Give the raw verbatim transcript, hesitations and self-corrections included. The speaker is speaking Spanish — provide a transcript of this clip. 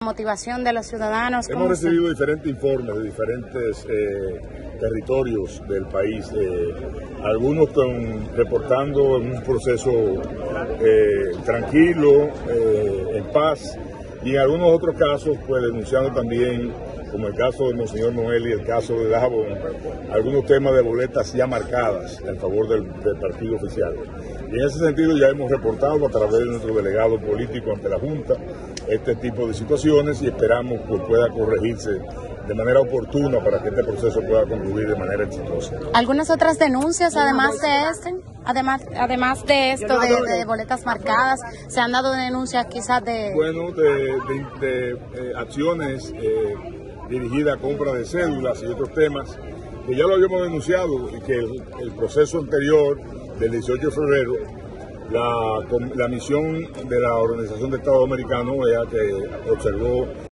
motivación de los ciudadanos. Hemos recibido diferentes informes de diferentes eh, territorios del país, eh, algunos con, reportando en un proceso eh, tranquilo, eh, en paz, y en algunos otros casos pues denunciando también, como el caso de Monseñor Noel y el caso de Dajabón, algunos temas de boletas ya marcadas en favor del, del partido oficial. Y en ese sentido ya hemos reportado a través de nuestro delegado político ante la Junta este tipo de situaciones y esperamos que pueda corregirse de manera oportuna para que este proceso pueda concluir de manera exitosa. ¿Algunas otras denuncias además de este? Además, además de esto de, de boletas marcadas, ¿se han dado denuncias quizás de...? Bueno, de, de, de eh, acciones eh, dirigidas a compra de cédulas y otros temas que ya lo habíamos denunciado y que el, el proceso anterior del dieciocho de febrero, la, la misión de la Organización de Estados Americanos, que observó